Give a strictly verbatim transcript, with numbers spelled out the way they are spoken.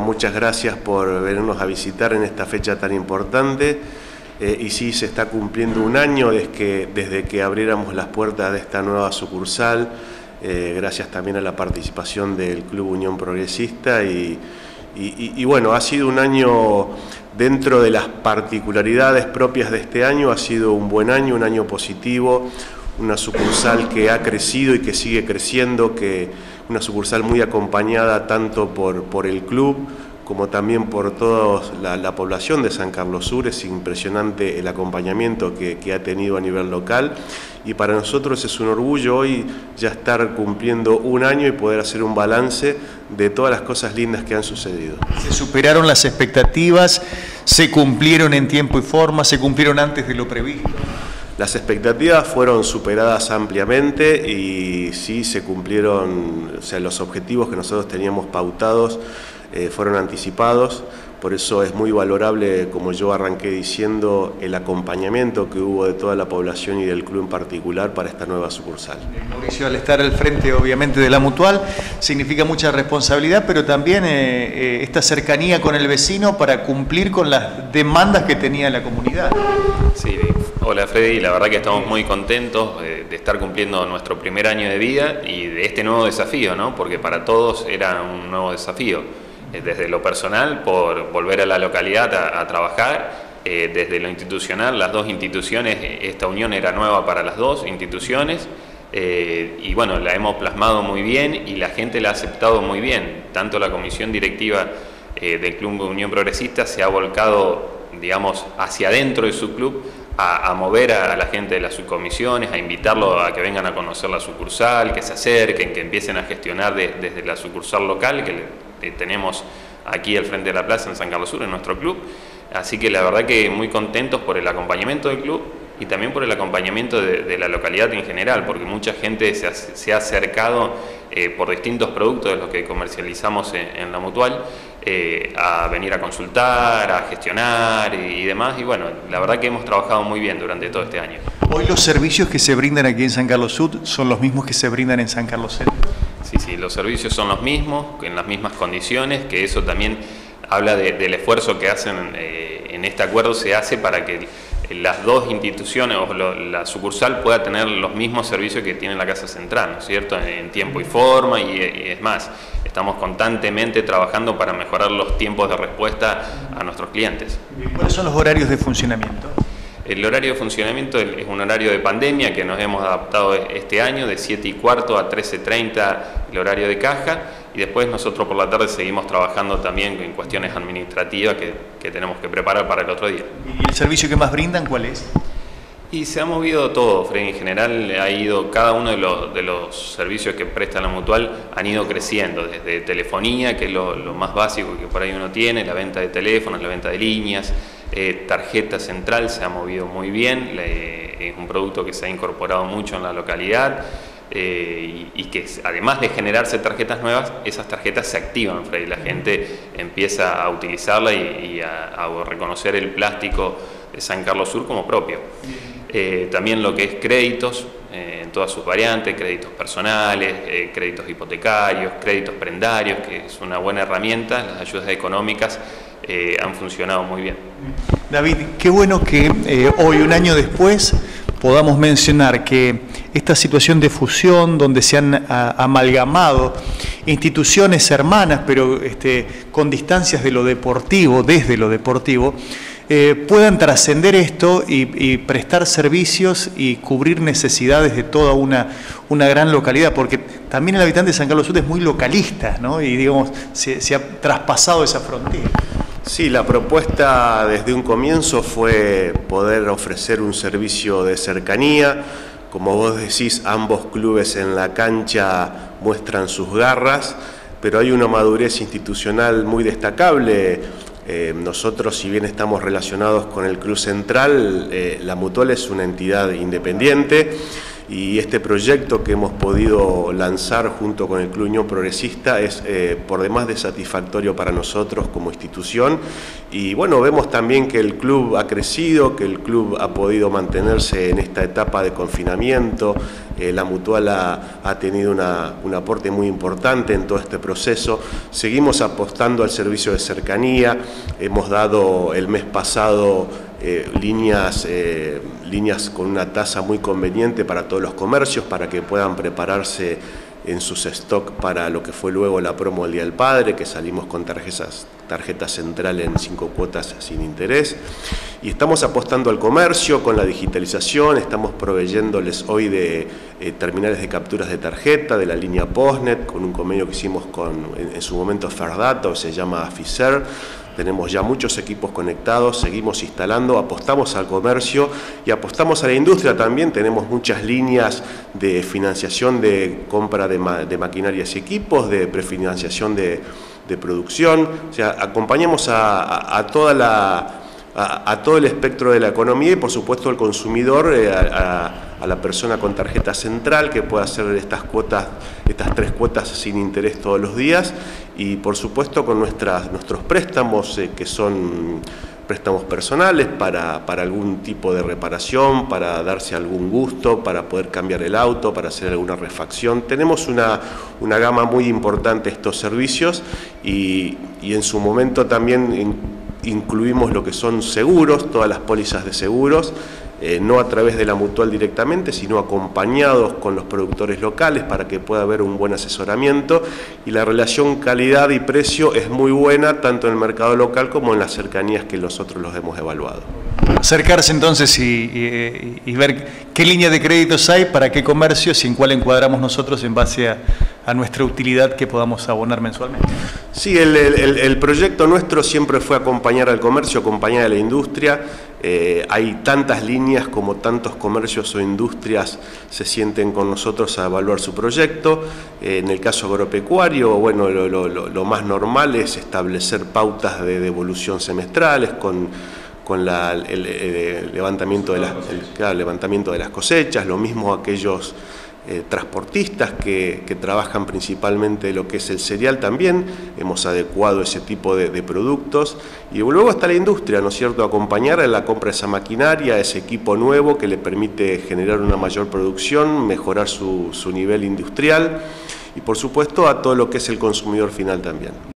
muchas gracias por venirnos a visitar en esta fecha tan importante. Eh, y sí, se está cumpliendo un año desde que, desde que abriéramos las puertas de esta nueva sucursal, eh, gracias también a la participación del Club Unión Progresista. Y, y, y, y bueno, ha sido un año, dentro de las particularidades propias de este año, ha sido un buen año, un año positivo, una sucursal que ha crecido y que sigue creciendo, que una sucursal muy acompañada tanto por, por el club como también por toda la, la población de San Carlos Sur. Es impresionante el acompañamiento que, que ha tenido a nivel local, y para nosotros es un orgullo hoy ya estar cumpliendo un año y poder hacer un balance de todas las cosas lindas que han sucedido. ¿Se superaron las expectativas? ¿Se cumplieron en tiempo y forma? ¿Se cumplieron antes de lo previsto? Las expectativas fueron superadas ampliamente y sí se cumplieron, o sea, los objetivos que nosotros teníamos pautados eh, fueron anticipados. Por eso es muy valorable, como yo arranqué diciendo, el acompañamiento que hubo de toda la población y del club en particular para esta nueva sucursal. Mauricio, al estar al frente obviamente de la Mutual, significa mucha responsabilidad, pero también eh, eh, esta cercanía con el vecino para cumplir con las demandas que tenía la comunidad. Sí, hola Freddy, la verdad que estamos muy contentos de, de estar cumpliendo nuestro primer año de vida y de este nuevo desafío, ¿no? Porque para todos era un nuevo desafío. Desde lo personal, por volver a la localidad a, a trabajar, eh, desde lo institucional, las dos instituciones, esta unión era nueva para las dos instituciones, eh, y bueno, la hemos plasmado muy bien y la gente la ha aceptado muy bien. Tanto la comisión directiva eh, del Club Unión Progresista se ha volcado, digamos, hacia adentro de su club, a, a mover a, a la gente de las subcomisiones, a invitarlo a que vengan a conocer la sucursal, que se acerquen, que empiecen a gestionar de, desde la sucursal local, que le, tenemos aquí al frente de la plaza en San Carlos Sur, en nuestro club. Así que la verdad que muy contentos por el acompañamiento del club y también por el acompañamiento de, de la localidad en general, porque mucha gente se ha, se ha acercado eh, por distintos productos de los que comercializamos en, en la Mutual, eh, a venir a consultar, a gestionar y, y demás. Y bueno, la verdad que hemos trabajado muy bien durante todo este año. Hoy los servicios que se brindan aquí en San Carlos Sur son los mismos que se brindan en San Carlos Centro. Sí, sí, los servicios son los mismos, en las mismas condiciones, que eso también habla de, del esfuerzo que hacen eh, en este acuerdo, se hace para que las dos instituciones o lo, la sucursal pueda tener los mismos servicios que tiene la Casa Central, ¿no es cierto?, en, en tiempo y forma, y, y es más, estamos constantemente trabajando para mejorar los tiempos de respuesta a nuestros clientes. ¿Cuáles son los horarios de funcionamiento? El horario de funcionamiento es un horario de pandemia que nos hemos adaptado este año, de siete y cuarto a trece treinta el horario de caja, y después nosotros por la tarde seguimos trabajando también en cuestiones administrativas que, que tenemos que preparar para el otro día. ¿Y el servicio que más brindan cuál es? Y se ha movido todo, Freddy, en general ha ido, cada uno de los, de los servicios que presta la Mutual han ido creciendo, desde telefonía, que es lo, lo más básico que por ahí uno tiene, la venta de teléfonos, la venta de líneas, eh, tarjeta central se ha movido muy bien, le, es un producto que se ha incorporado mucho en la localidad, eh, y, y que además de generarse tarjetas nuevas, esas tarjetas se activan, Freddy, la gente empieza a utilizarla y, y a, a reconocer el plástico de San Carlos Sur como propio. Eh, también lo que es créditos, eh, en todas sus variantes, créditos personales, eh, créditos hipotecarios, créditos prendarios, que es una buena herramienta. Las ayudas económicas eh, han funcionado muy bien. David, qué bueno que eh, hoy, un año después, podamos mencionar que esta situación de fusión, donde se han a, amalgamado instituciones hermanas, pero este, con distancias de lo deportivo, desde lo deportivo, Eh, puedan trascender esto y, y prestar servicios y cubrir necesidades de toda una, una gran localidad, porque también el habitante de San Carlos Sur es muy localista, ¿no? Y digamos, se, se ha traspasado esa frontera. Sí, la propuesta desde un comienzo fue poder ofrecer un servicio de cercanía. Como vos decís, ambos clubes en la cancha muestran sus garras, pero hay una madurez institucional muy destacable. Eh, nosotros, si bien estamos relacionados con el Club Central, eh, la Mutual es una entidad independiente y este proyecto que hemos podido lanzar junto con el Club Unión Progresista es eh, por demás de satisfactorio para nosotros como institución, y bueno, vemos también que el club ha crecido, que el club ha podido mantenerse en esta etapa de confinamiento. Eh, la Mutual ha, ha tenido una, un aporte muy importante en todo este proceso. Seguimos apostando al servicio de cercanía, hemos dado el mes pasado eh, líneas, eh, líneas con una tasa muy conveniente para todos los comercios, para que puedan prepararse en sus stock para lo que fue luego la promo del Día del Padre, que salimos con tarjetas, tarjeta central en cinco cuotas sin interés. Y estamos apostando al comercio con la digitalización, estamos proveyéndoles hoy de eh, terminales de capturas de tarjeta, de la línea Postnet, con un convenio que hicimos con, en, en su momento, Ferdata, o se llama Fiser. Tenemos ya muchos equipos conectados, seguimos instalando, apostamos al comercio y apostamos a la industria también. Tenemos muchas líneas de financiación de compra de, ma de maquinarias y equipos, de prefinanciación de, de producción. O sea, acompañamos a, a, a toda la... A, a todo el espectro de la economía y por supuesto al consumidor, eh, a, a la persona con tarjeta central que pueda hacer estas cuotas, estas tres cuotas sin interés todos los días, y por supuesto con nuestras, nuestros préstamos eh, que son préstamos personales para, para algún tipo de reparación, para darse algún gusto, para poder cambiar el auto, para hacer alguna refacción. Tenemos una, una gama muy importante de estos servicios y, y en su momento también en, incluimos lo que son seguros, todas las pólizas de seguros, eh, no a través de la Mutual directamente, sino acompañados con los productores locales para que pueda haber un buen asesoramiento, y la relación calidad y precio es muy buena tanto en el mercado local como en las cercanías que nosotros los hemos evaluado. Acercarse entonces y, y, y ver qué línea de créditos hay, para qué comercios y en cuál encuadramos nosotros en base a, a nuestra utilidad que podamos abonar mensualmente. Sí, el, el, el proyecto nuestro siempre fue acompañar al comercio, acompañar a la industria. Eh, hay tantas líneas como tantos comercios o industrias se sienten con nosotros a evaluar su proyecto. Eh, en el caso agropecuario, bueno, lo, lo, lo más normal es establecer pautas de devolución semestrales con... con la, el, el, el, levantamiento de las, el, claro, el levantamiento de las cosechas, lo mismo aquellos eh, transportistas que, que trabajan principalmente lo que es el cereal también, hemos adecuado ese tipo de, de productos, y luego está la industria, ¿no es cierto?, acompañar en la compra de esa maquinaria, ese equipo nuevo que le permite generar una mayor producción, mejorar su, su nivel industrial, y por supuesto a todo lo que es el consumidor final también.